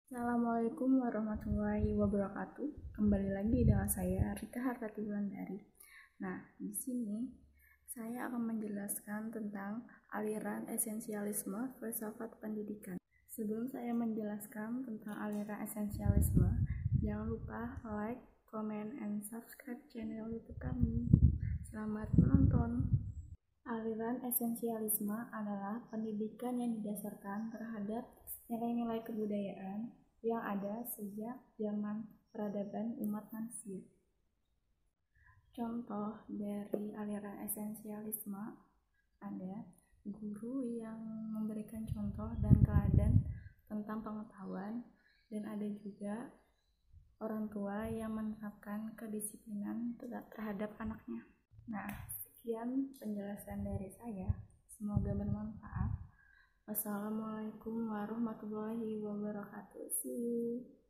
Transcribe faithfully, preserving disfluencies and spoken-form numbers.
Assalamualaikum warahmatullahi wabarakatuh. Kembali lagi dengan saya Rika Hartati Wulandari. Nah, di sini saya akan menjelaskan tentang aliran esensialisme filsafat pendidikan. Sebelum saya menjelaskan tentang aliran esensialisme, jangan lupa like, comment, and subscribe channel YouTube kami. Selamat menonton. Aliran esensialisme adalah pendidikan yang didasarkan terhadap nilai-nilai kebudayaan yang ada sejak zaman peradaban umat manusia. Contoh dari aliran esensialisme ada guru yang memberikan contoh dan teladan tentang pengetahuan, dan ada juga orang tua yang menerapkan kedisiplinan terhadap anaknya. Nah, sekian penjelasan dari saya. Semoga bermanfaat. Wassalamualaikum warahmatullahi wabarakatuh. See you.